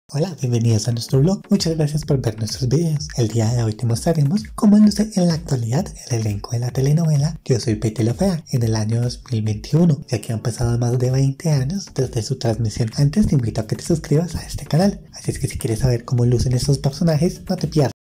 Hola, bienvenidos a nuestro blog. Muchas gracias por ver nuestros videos. El día de hoy te mostraremos cómo luce en la actualidad el elenco de la telenovela Yo Soy Betty la FEA en el año 2021, ya que han pasado más de 20 años desde su transmisión. Antes te invito a que te suscribas a este canal, así es que si quieres saber cómo lucen estos personajes, no te pierdas.